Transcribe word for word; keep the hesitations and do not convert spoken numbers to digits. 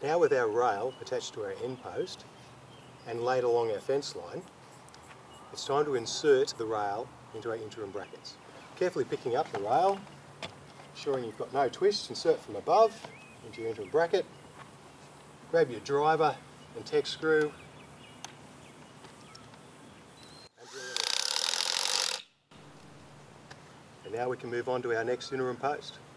Now with our rail attached to our end post and laid along our fence line, it's time to insert the rail into our interim brackets. Carefully picking up the rail, ensuring you've got no twists, insert from above into your interim bracket, grab your driver and tech screw, and drill it in. And now we can move on to our next interim post.